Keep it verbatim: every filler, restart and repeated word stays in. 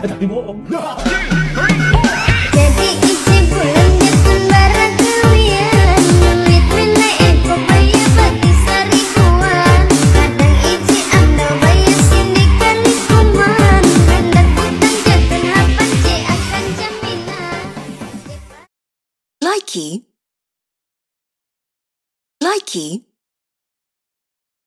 Tapi bohong. Jadi isi bulan nyetun barang kawian, duit menaik kok bayar bagi sarikuan. Kadang isi anda bayar sindikan lingkungan, hendak utang jatun hapan C akan jaminan. Likey, likey.